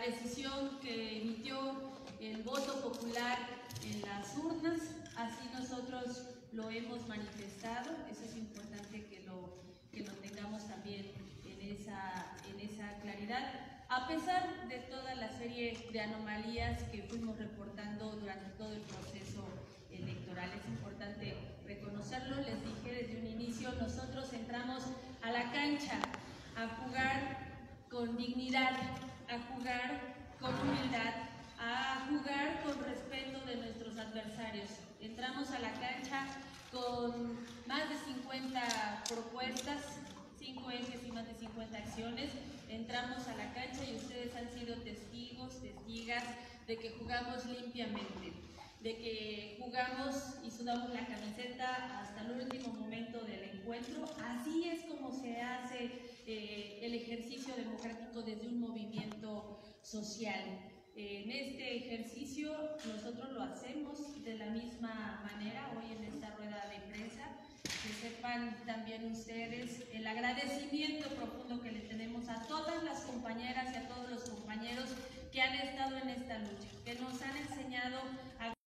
decisión que emitió el voto popular en las urnas, así nosotros lo hemos manifestado. Eso es importante que lo tengamos también en esa claridad, a pesar de toda la serie de anomalías que fuimos reportando durante todo el proceso electoral. Es importante reconocerlo. Les dije desde un inicio, nosotros entramos a la cancha a jugar con dignidad, a jugar con humildad, a jugar con respeto de nuestros adversarios. Entramos a la cancha con más de 50 propuestas, 5 ejes y más de 50 acciones. Entramos a la cancha y ustedes han sido testigos, testigas de que jugamos limpiamente, de que jugamos y sudamos la camiseta hasta el último momento del encuentro. Así es como se hace el ejercicio democrático desde un movimiento social. En este ejercicio nosotros lo hacemos de la misma manera hoy en esta rueda de prensa. Que sepan también ustedes el agradecimiento profundo que le tenemos a todas las compañeras y a todos los compañeros que han estado en esta lucha, que nos han enseñado a